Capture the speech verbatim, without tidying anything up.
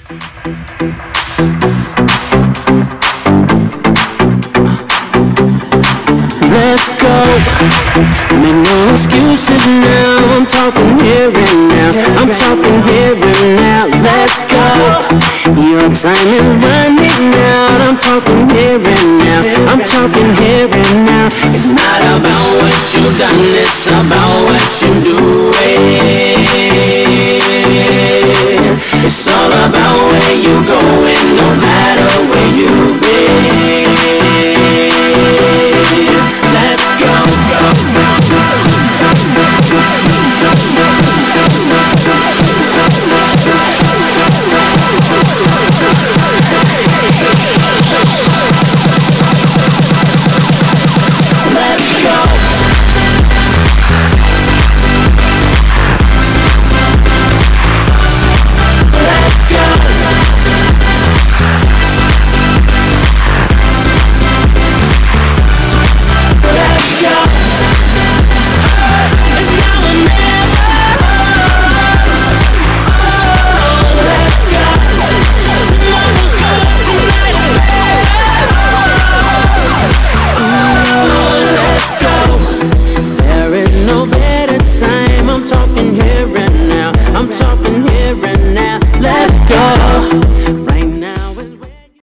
Let's go. Make no excuses now. I'm talking here and now. I'm talking here and now. Let's go. Your time is running out. I'm talking here and now. I'm talking here and now. It's not about what you've done, it's about what you're doing. It's all about where you're going, no matter where you go.